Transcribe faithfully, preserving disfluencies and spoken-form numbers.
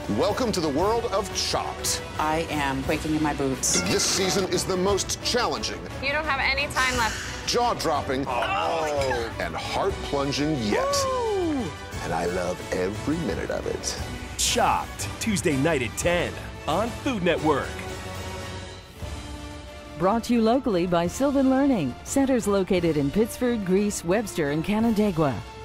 Welcome to the world of Chopped. I am quaking in my boots. This season is the most challenging. You don't have any time left. Jaw-dropping. Oh. And heart-plunging yet. Woo! And I love every minute of it. Chopped, Tuesday night at ten on Food Network. Brought to you locally by Sylvan Learning. Centers located in Pittsford, Greece, Webster, and Canandaigua.